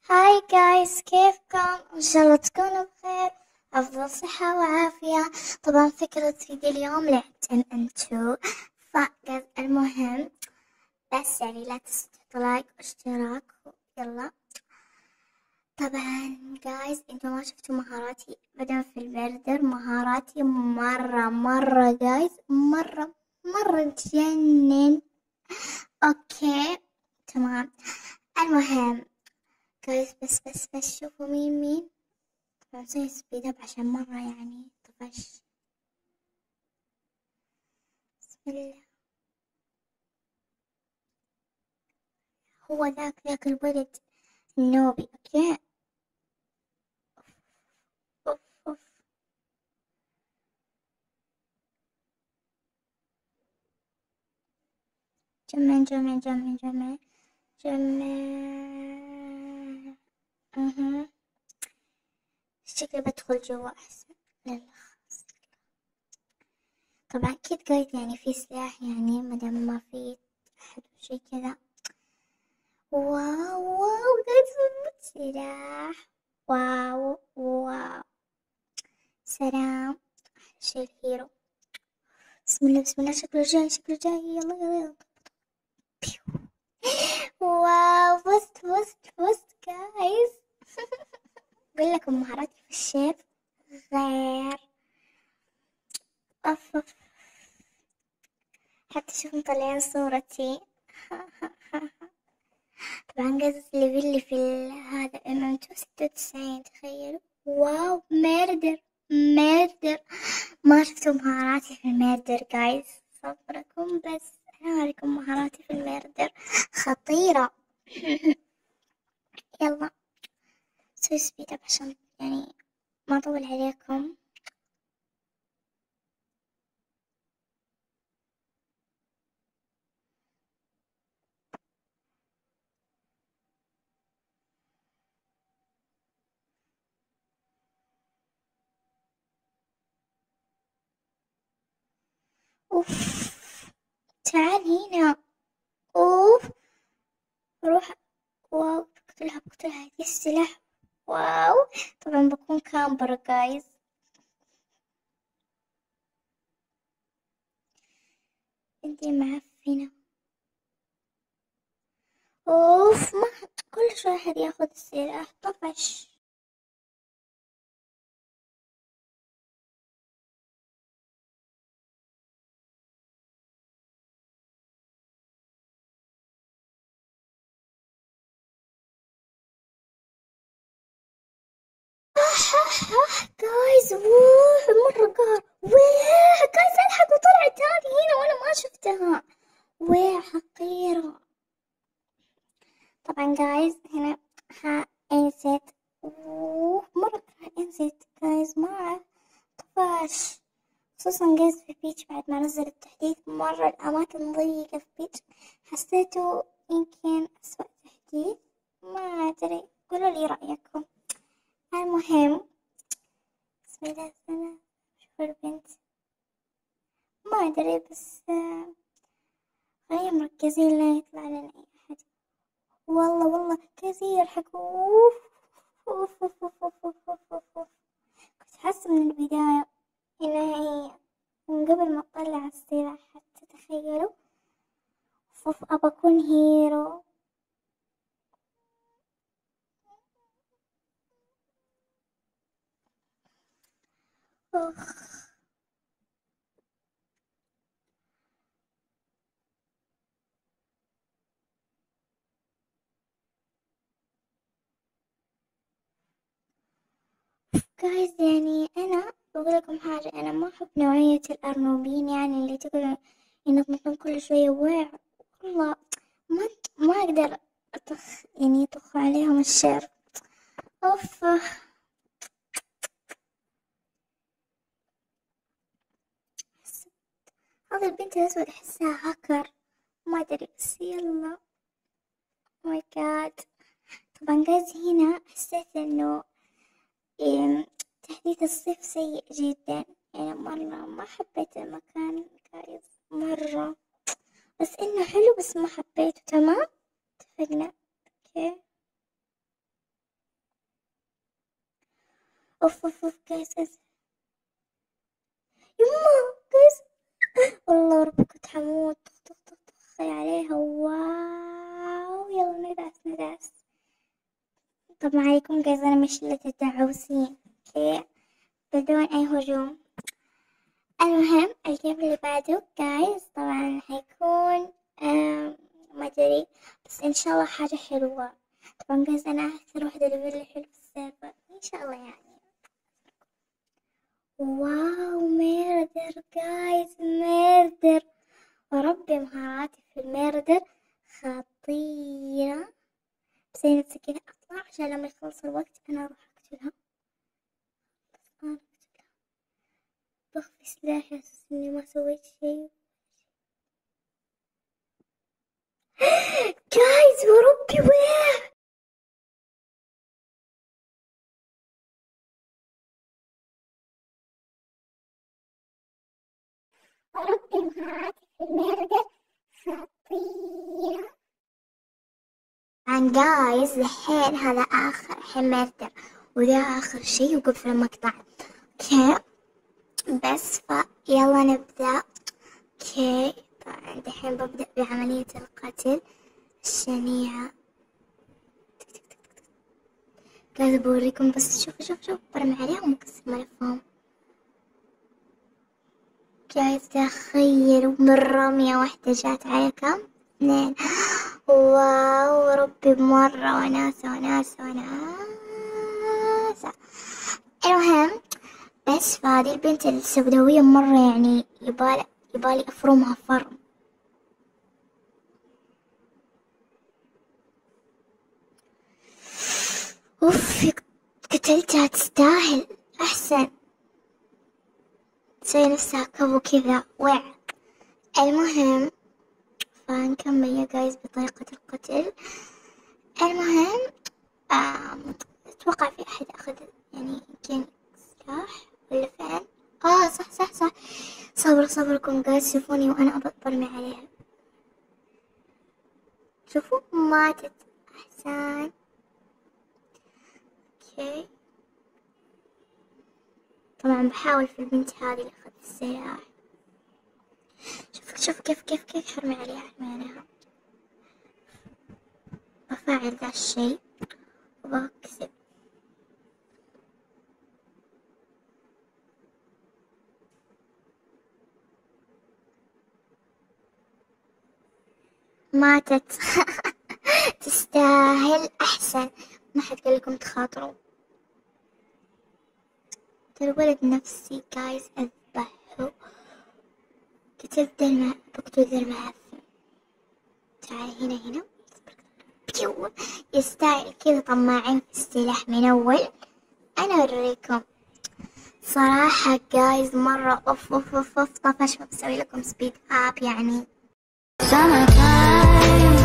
هاي جايز، كيفكم؟ إن شاء الله تكونوا بخير، أفضل صحة وعافية. طبعا فكرة فيديو اليوم لعبة انتو فجأة. المهم بس يعني لا تنسوا تحطوا لايك واشتراك. يلا. طبعا جايز انتوا ما شفتوا مهاراتي ابدا في البردر. مهاراتي مرة جايز، مرة تجنن. اوكي تمام. المهم جايز بس شوفوا مين. بسوي سبيد اب عشان مرة يعني طفش. بسم الله. هو ذاك الولد النوبي. اوكي. اوف اوف. جمع. شكلي بدخل جوا احسن. لا خلاص. طبعا اكيد قايد يعني في سلاح، يعني مادام ما في احد وشي كذا. واو قايد سلاح. واو سلام. شي الهيرو. بسم الله شكله جاي يلا. واو فزت جايز. اقول لكم مهاراتي في الشيف غير. أوف. حتى شوف مطلعين صورتي. طبعا جايز اللي في هذا انه 96 تخيلوا. واو ميردر. ما شفتوا مهاراتي في الميردر جايز. صبركم بس. انا اوريكم مهاراتي في الميردر خطيرة. يلا سوي سبيد اب عشان يعني ما اطول عليكم. اوف. تعال هنا. اوف. روح. واو بقتلها هذه السلاح. واو. طبعا بكون كامبر جايز. انتي معفنة. اوف ما كل شوي أحد ياخذ السلاح طفش. جايز مرة قهر. جايز الحق وطلعت هذه هنا وانا ما شفتها. حقيرة. طبعا جايز هنا انسيت. مرة انسيت جايز ما أعرف. طفش. خصوصا جايز في بيتش بعد ما نزل التحديث مرة الأماكن ضيقة في بيتش. حسيته يمكن أسوأ تحديث. ما أدري قولوا لي رأيكم. المهم بسم الله الرحمن. شوف البنت. ما أدري بس خلينا مركزين لا يطلع لنا أي أحد. والله كثير حق. أوف. كنت حاسة من البداية إنها هي، من قبل ما أطلع السلاح حتى تخيلوا. أبى أكون هيرو. أخ. جايز يعني أنا بقول لكم حاجة، أنا ما أحب نوعية الأرنوبيين يعني اللي تقول ينططون كل شوية والله ما أقدر يعني يطخ عليهم الشر. أوف. هذا البنت الأسود أحسها هاكر. ما أدري بس يلا. ماي جاد. طبعا جايز هنا حسيت إنه تحديث الصيف سيء جدا. يعني مرة ما حبيت المكان جايز مرة. بس إنه حلو بس ما حبيته. تمام اتفقنا. اوكي. اوف اوف اوف جايز جايز. يما جايز، والله ربي كنت حموت. طخ طخ طخ طخ عليها. واو يلا ندعس ندعس. طب ما عليكم جايز، انا مش اللي تدعوسين. اوكي بدون اي هجوم. المهم الجيم اللي بعده جايز طبعا حيكون ما ادري، بس ان شاء الله حاجة حلوة. طبعا جايز انا اكثر واحدة ليفلي حلو في السيرفر ان شاء الله يعني. واو ميردر جايز، ميردر. وربي مهاراتي في الميردر خطيرة. بس هي نفسي كذا اطلع عشان لما يخلص الوقت انا اروح اقتلها. بخفي سلاحي على اساس اني ما سويت شي. جايز وربي وين وربي مهاراتي في الميردر خطيرة. عن جايز الحين هذا آخر الحين ميردر، وذا آخر شي وقف المقطع. اوكي بس يلا نبدأ. اوكي طبعا دحين ببدأ بعملية القتل الشنيعة. قاعدة بوريكم بس شوف برمي عليهم وكسر ملفهم. جايز تخيلوا من رمية واحدة جات على كم؟ 2. واو ربي مرة وناسة. المهم بس فهذه البنت السوداوية مرة يعني يبالي أفرمها فرم. أوف قتلتها تستاهل. أحسن تسوي نفسها كفو كذا وع. المهم فنكمل يا جايز بطريقة القتل. المهم أتوقع في أحد أخذ يعني يمكن سلاح ولا فين؟ صح صبركم جايز شوفوني وأنا برمي عليها. شوفوا ماتت. أحسن. اوكي طبعا بحاول في البنت هذه اللي أخذت السلاح. شوف كيف حرمي عليها. بفعل ذا الشي وبكسب. ماتت. تستاهل. أحسن ما حد قال لكم تخاطروا. ترى ولد نفسي جايز أذبحه. بقتل ذا المعفن. تعال هنا بيو. يستاهل كذا طماعين في السلاح من أول. أنا أوريكم صراحة جايز مرة أوف طفش. بسوي لكم سبيد أب يعني.